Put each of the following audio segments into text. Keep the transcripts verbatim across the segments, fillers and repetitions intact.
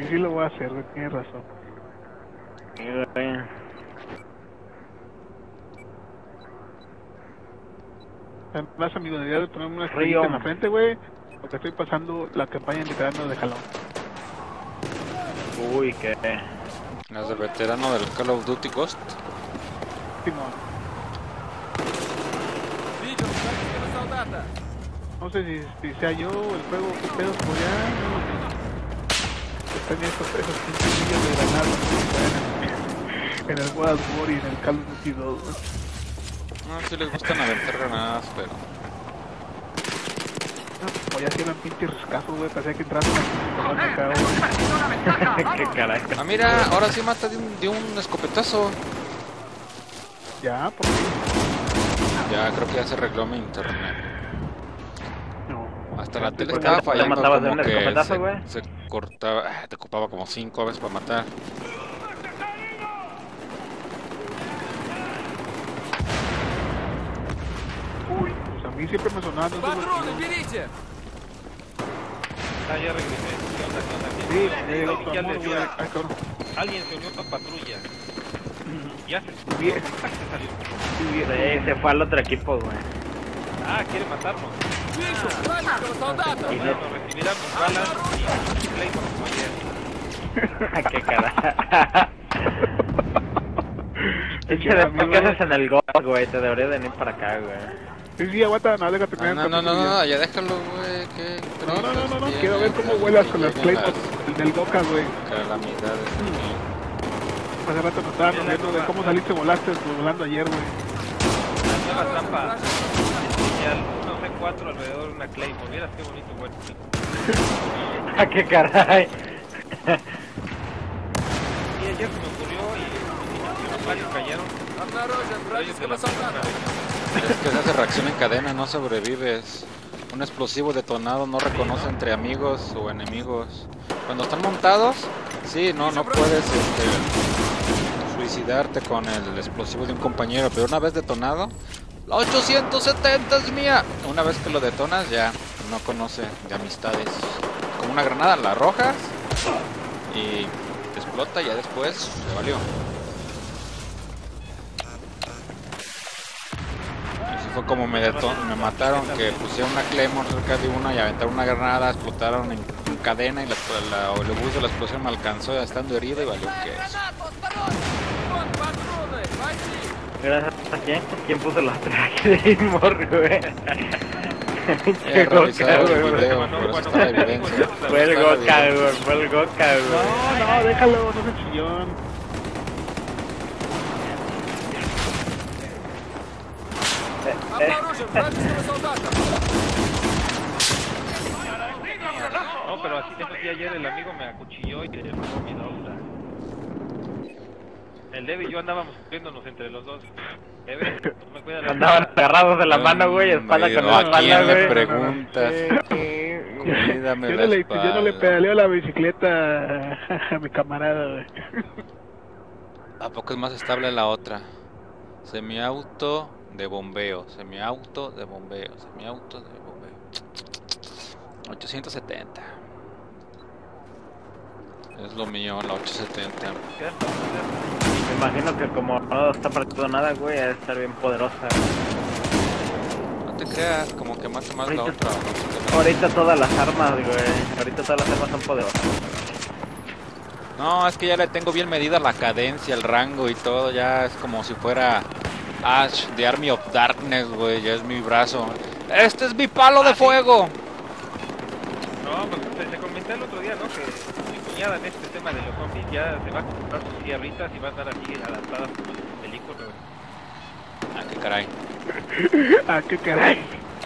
sí lo voy a hacer, güey, tienes razón. Sí, güey. Además, amigo, debería de ponerme una Río. estrellita en la frente, güey, porque estoy pasando la campaña de veterano de jalón. Uy, qué. Las de veterano del Call of Duty Ghost. Simón. No sé si, si sea yo el juego, qué pedo, por ya. Están estos, esos pinches de granadas en el World War y en el Call of Duty dos, güey. No, si les gustan aventar granadas, pero... No, como ya si eran pinches riscazos, güey, parecía que entraron acá, güey. Qué caray. Ah, mira, ahora sí mata de un, de un escopetazo. Ya, ¿por qué? Ya, creo que ya se arregló mi internet. No. Hasta la tele ¿Por qué estaba te fallando, matabas de como un que escopetazo, güey? se, se cortaba, ah, te ocupaba como cinco veces para matar. Uy, pues a mí siempre me sonaban esos Патроны los- берите! Ah, ya regresé. ¿Qué onda, qué onda? Sí, ¿Qué me llegó tu oficial amor, güey. decía, Ay, cabrón. alguien se unió a la patrulla. Ya se Bien. se salió. Sí, bien. Sí, se fue al otro equipo, güey. Ah, quiere matarnos. Вижу! Вражеского солдата! Bueno, recibirán balas y Claymore como ayer. Qué caray. Es ¿Qué que, de- amigo, ¿Qué haces en el gol, güey? Te debería venir para acá, güey. Sí, sí, aguanta, no, déjate Ah, primero. no, no, no, no, ya déjalo, güey. que No, no, no, no, no, tienes, quiero ver cómo que vuelas con las lleguen Claymore del Doca, güey. las calamidades. Hace rato nos estaban riendo de cómo saliste volaste volando ayer, güey. La nueva trampa. Señal uno C cuatro alrededor de una Claymore. Vieras qué bonito, güey. Ah, qué caray. Y ayer se me ocurrió y los varios cayeron. Обнаружен вражеского солдата! Es que se hace reacción en cadena, no sobrevives. Un explosivo detonado no reconoce entre amigos o enemigos. Cuando están montados, sí, no, no puedes este, suicidarte con el explosivo de un compañero, pero una vez detonado, la ochocientos setenta es mía. Una vez que lo detonas, ya no conoce de amistades. Como una granada, la arrojas y te explota, y ya después se valió. Fue como me, deton me mataron, que pusieron una Claymore cerca de una y aventaron una granada, explotaron en, en cadena y la, la, el bus de la explosión me alcanzó ya estando herido y valió que eso. Вон патроны! Возьми! Gracias a quién. ¿Quién puso los Claymore, güey? He revisado el güey. video, por eso está la evidencia. Fue el Goka, güey. Fue el Goka, güey. No, no, déjalo, no seas chillón. Обнаружен вражеского солдата! No, pero así te fui ayer, el amigo me acuchilló y le robó mi doble. El Debe y yo andábamos cubriéndonos entre los dos. Debe, no me cuida la Andaban agarrados de la mano, güey, espalda con ¿A espalda, quién le güey. preguntas? Eh, Cuídame yo, la no le, yo no le espalda. pedaleo la bicicleta a mi camarada, güey. ¿A poco es más estable la otra? Semiauto de bombeo, semiauto de bombeo, semiauto de bombeo. ochocientos setenta. Es lo mío, la ochocientos setenta. Me imagino que como no está partiendo nada, güey, debe estar bien poderosa. No te creas, como que mata más la Ahorita- otra. No, te- Ahorita todas las armas, güey. Ahorita todas las armas son poderosas. No, es que ya le tengo bien medida la cadencia, el rango y todo. Ya es como si fuera Ash de Army of Darkness, güey. Ya es mi brazo. ¡Este es mi palo de fuego! No, pues te, te comenté el otro día, ¿no? Que mi cuñada en este tema de los zombies ya se va a comprar sus sierritas y va a andar así adaptadas como en las películas, güey. Ah, qué caray. Ah, qué caray.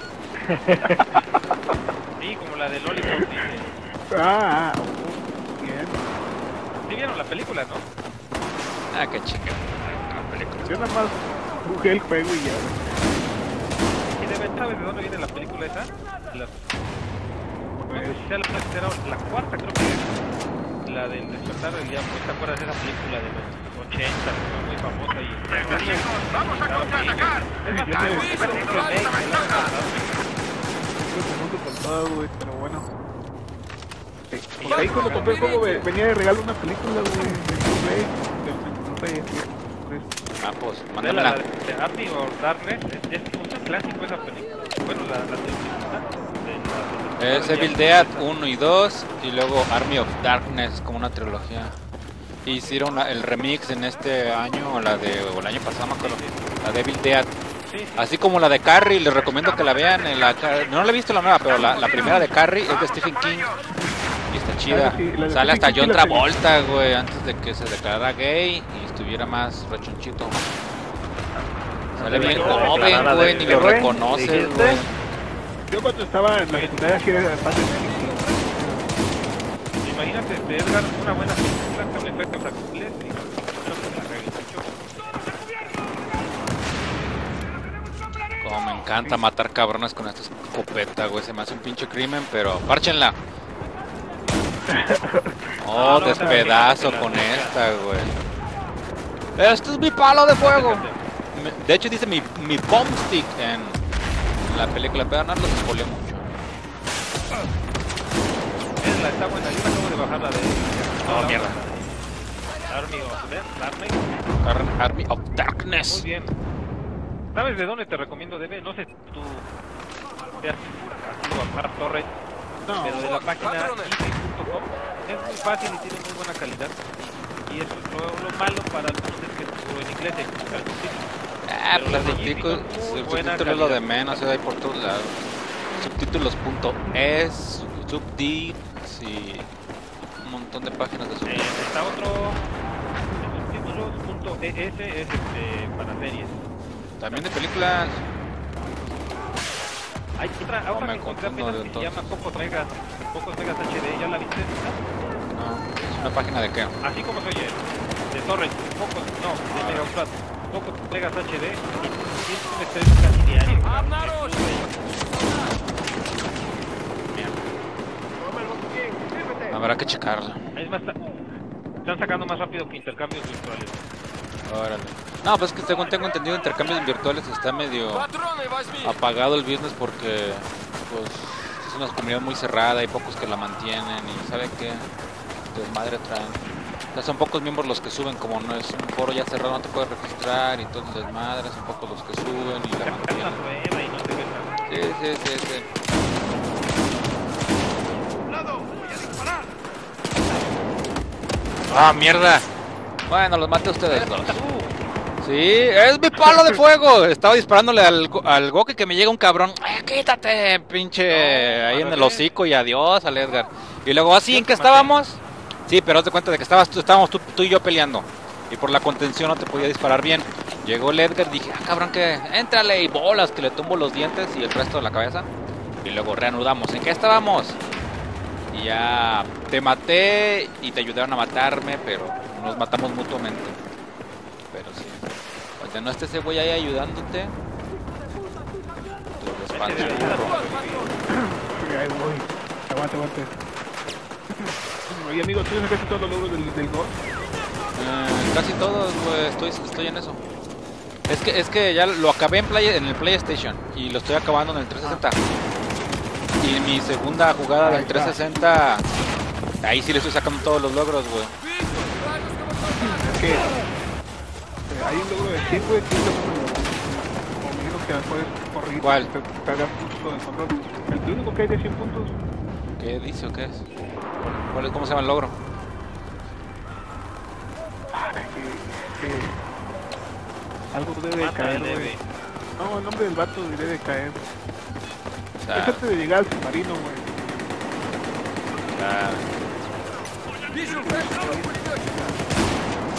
Sí, como la de Lollipop, dice. Ah, oh, bien. Sí vieron la película, ¿no? Ah, qué chica. La película. Yo nada más jugué el juego y ya. ¿Y de verdad sabes de dónde viene la película esa? La... No sé si sea la tercera o la cuarta, creo que es. La del despertar del diablo. ¿Te acuerdas de esa película de los ochenta? Que fue muy famosa y... Vamos a contraatacar! Es más, Yo me- es un remake, ¿no? Estoy confuso con todo, güey, pero bueno. Sí, Porque ahí cuando compré el juego ve- venía de regalo una película, güey, de Blu-ray, de- de- de- de- Ah, pues, La, mándamela. la de Army or Darkness es, es un clásico esa película. Bueno, la, la de, de, Es Evil Dead uno y dos y luego Army of Darkness, como una trilogía. Hicieron la- el remix en este año, o la de, o el año pasado, me acuerdo, la de Evil Dead. Sí, sí. Así como la de Carrie, les recomiendo que la vean. En la, no la he visto la nueva, pero la, la primera de Carrie es de Stephen King y está chida. Ah, sí, la de Sale hasta Stephen King John sí la tengo. Travolta, güey, antes de que se declarara gay y estuviera más rechonchito. Sale bien joven, declarada güey, de ni lo güey, reconoces, ¿dijiste? güey. Yo cuando estaba en la secundaria sí era fan de Imagínate, de Edgar, una buena película con efectos actuales y creo que la regué mucho. Como me encanta matar cabrones con esta escopeta, güey. Se me hace un pinche crimen, pero párchenla. Oh, no, despedazo no, con no, no, esta, güey. Este es mi palo de fuego. Me- De hecho dice mi, mi bomb stick en la película, pero no los spoileo mucho. Es la, está buena, yo me acabo de bajar la de... Oh, la mierda. otra, Army of Death, Darkness. Ar- Army of Muy Darkness. bien. ¿Sabes de dónde te recomiendo, Debe? No sé si tú te has ido a Mar Torres, No, pero de la página patrones. easy punto com es muy fácil y tiene muy buena calidad. Y eso es lo, lo malo para algunos es que o en inglés explica el subtítulo. Ah, Pero pues las de subtítulos, Yeezy son muy buena subtítulos es lo de calidad. menos, hay por todos lados. Subtítulos.es, subdits y un montón de páginas de Eh, subtítulos. está otro subtítulos punto e s es este, para series. También de películas. Hay otra, No otra me que encontré confundo apenas de que se llama Pocos Megas, Pocos Megas H D, ¿ya la viste? No, es una página de qué. Así como se oye, de torrent, pocos, no, de Mega Upload, Pocos Megas H D, y tiene un estrés casi diario. Habrá que checarla. Es más, están sacando más rápido que intercambios virtuales. Órale. No, pues que según tengo entendido, intercambios virtuales está medio Патроны возьми! apagado el business porque pues es una comunidad muy cerrada, hay pocos que la mantienen y ¿sabe qué? Desmadre traen. O sea, son pocos miembros los que suben, como no es un foro ya cerrado, no te puedes registrar y todo el desmadre, son pocos los que suben y la Sacan una mantienen. prueba y no sé qué tal. Sí, sí, sí, sí. ¡Ah, mierda! Bueno, los maté a ustedes dos. Sí, es mi palo de fuego. Estaba disparándole al, go- al Goki que me llega un cabrón. ¡Eh, quítate, pinche! No, ahí en el ándale. hocico y adiós al Edgar. Y luego, ¿así en qué estábamos? Sí, pero haz de cuenta de que estabas, tú- estábamos tú, tú y yo peleando. Y por la contención no te podía disparar bien. Llegó el Edgar y dije, ah, cabrón, que éntrale y bolas, que le tumbo los dientes y el resto de la cabeza. Y luego reanudamos. ¿En qué estábamos? Y ya te maté y te ayudaron a matarme, pero nos matamos mutuamente. Pero sí. Cuando no esté ese güey ahí ayudándote, tu espalda burro. ahí voy. Aguante, aguante. Oye, amigo, ¿tú sacaste todos los logros del, del gol? Eh, casi todos, güey, estoy, estoy en eso. Es que, es que ya lo acabé en, play, en el PlayStation y lo estoy acabando en el trescientos sesenta. Y mi segunda jugada del trescientos sesenta, ahí sí le estoy sacando todos los logros, güey. Es que eh, hay un logro de cien, güey, que es como me dijeron que puedes correr. ¿Cuál? Te, te da puntos con el control. El único que hay de cien puntos. ¿Qué dice o qué es? ¿Cuál es? ¿Cómo se llama el logro? Ah, que, que algo debe de Mata caer, el güey. Debe. No, el nombre del vato debe de caer. O sea, Es antes de llegar al submarino, güey. ah, Вижу врага в пулемете!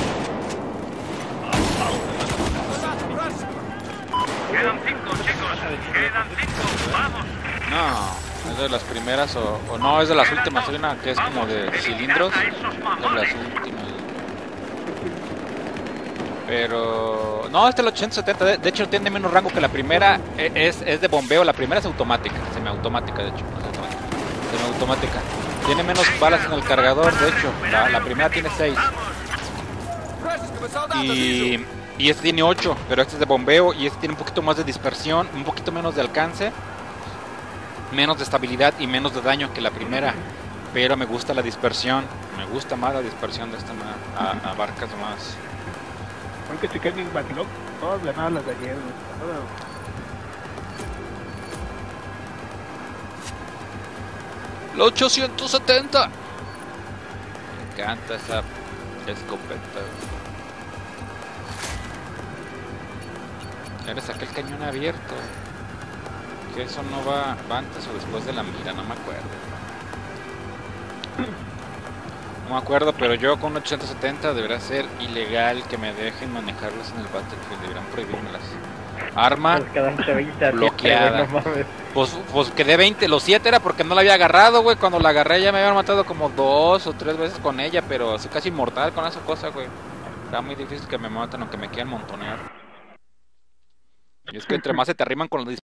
Quedan cinco, chicos. Quedan cinco, vamos. no, es de las primeras o, o no, es de las últimas. Hay una que es como de cilindros, es de las últimas. Pero no, este es el ochocientos setenta, de, de hecho tiene menos rango que la primera, e- es, es de bombeo, la primera es automática, semiautomática de hecho, no es automática, semiautomática. Tiene menos balas en el cargador, de hecho, la, la primera tiene seis. Вражеского солдата вижу! Y, y este tiene ocho, pero este es de bombeo y este tiene un poquito más de dispersión, un poquito menos de alcance, menos de estabilidad y menos de daño que la primera. Pero me gusta la dispersión. Me gusta más la dispersión de esta manera. A- Abarcas más. Hay que checar mi backlog. Todas ganadas las de ayer, güey. Todas. La ochocientos setenta. Me encanta esa escopeta. Eres aquel cañón abierto. Que eso no va, va antes o después de la mira, no me acuerdo. No me acuerdo, pero yo con un ochocientos setenta debería ser ilegal que me dejen manejarlos en el Battlefield. Deberían prohibírmelas. Arma Pues quedaste veinte a siete, bloqueada. güey, no mames. Pues, pues quedé veinte, los siete era porque no la había agarrado, güey. Cuando la agarré ya me habían matado como dos o tres veces con ella, pero soy casi mortal con esa cosa, güey. Era muy difícil que me maten o que me quieran montonear. Y es que entre más se te arriman con los